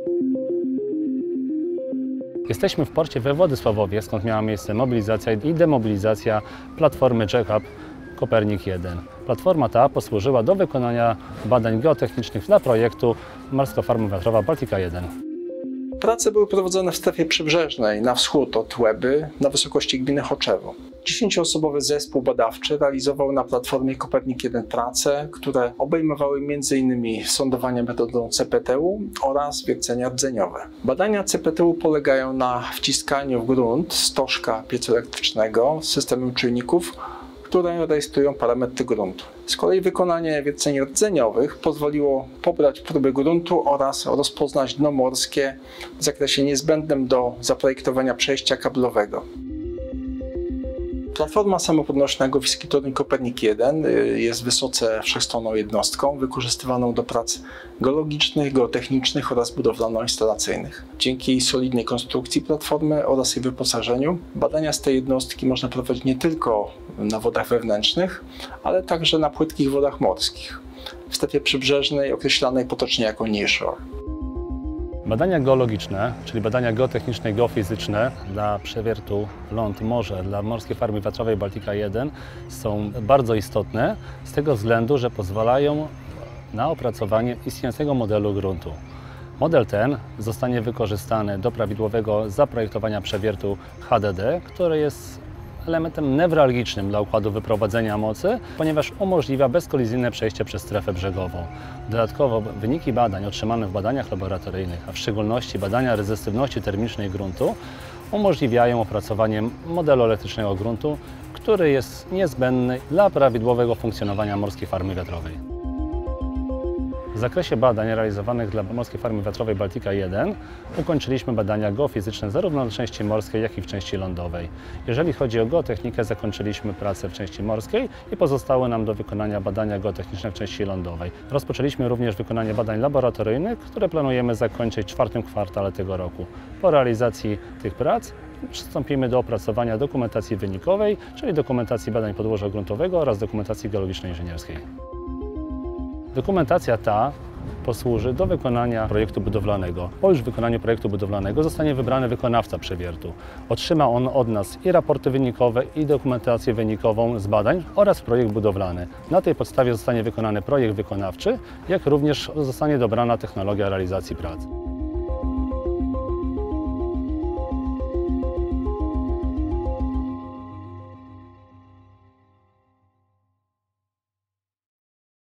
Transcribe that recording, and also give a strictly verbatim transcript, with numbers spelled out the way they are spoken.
Jesteśmy w porcie we Władysławowie, skąd miała miejsce mobilizacja i demobilizacja platformy Jack-Up Kopernik jeden. Platforma ta posłużyła do wykonania badań geotechnicznych dla projektu Morska Farma Wiatrowa Baltica jeden. Prace były prowadzone w strefie przybrzeżnej na wschód od Łeby na wysokości gminy Choczewo. Dziesięcioosobowy zespół badawczy realizował na platformie Kopernik jeden prace, które obejmowały między innymi sondowanie metodą C P T U oraz wiercenia rdzeniowe. Badania C P T U polegają na wciskaniu w grunt stożka piecu elektrycznego z systemem czujników, które rejestrują parametry gruntu. Z kolei wykonanie wierceń rdzeniowych pozwoliło pobrać próby gruntu oraz rozpoznać dno morskie w zakresie niezbędnym do zaprojektowania przejścia kablowego. Platforma samopodnośna Głowiecki Turniej Kopernik jeden jest wysoce wszechstronną jednostką wykorzystywaną do prac geologicznych, geotechnicznych oraz budowlano-instalacyjnych. Dzięki jej solidnej konstrukcji platformy oraz jej wyposażeniu badania z tej jednostki można prowadzić nie tylko na wodach wewnętrznych, ale także na płytkich wodach morskich, w strefie przybrzeżnej określanej potocznie jako nearshore. Badania geologiczne, czyli badania geotechniczne i geofizyczne dla przewiertu ląd-morze, dla Morskiej Farmy Wiatrowej Baltica jeden są bardzo istotne z tego względu, że pozwalają na opracowanie istniejącego modelu gruntu. Model ten zostanie wykorzystany do prawidłowego zaprojektowania przewiertu H D D, który jest elementem newralgicznym dla układu wyprowadzenia mocy, ponieważ umożliwia bezkolizyjne przejście przez strefę brzegową. Dodatkowo wyniki badań otrzymane w badaniach laboratoryjnych, a w szczególności badania rezystywności termicznej gruntu, umożliwiają opracowanie modelu elektrycznego gruntu, który jest niezbędny dla prawidłowego funkcjonowania Morskiej Farmy Wiatrowej. W zakresie badań realizowanych dla Morskiej Farmy Wiatrowej Baltica jeden ukończyliśmy badania geofizyczne zarówno w części morskiej, jak i w części lądowej. Jeżeli chodzi o geotechnikę, zakończyliśmy pracę w części morskiej i pozostały nam do wykonania badania geotechniczne w części lądowej. Rozpoczęliśmy również wykonanie badań laboratoryjnych, które planujemy zakończyć w czwartym kwartale tego roku. Po realizacji tych prac przystąpimy do opracowania dokumentacji wynikowej, czyli dokumentacji badań podłoża gruntowego oraz dokumentacji geologiczno-inżynierskiej. Dokumentacja ta posłuży do wykonania projektu budowlanego. Po już wykonaniu projektu budowlanego zostanie wybrany wykonawca przewiertu. Otrzyma on od nas i raporty wynikowe, i dokumentację wynikową z badań oraz projekt budowlany. Na tej podstawie zostanie wykonany projekt wykonawczy, jak również zostanie dobrana technologia realizacji prac.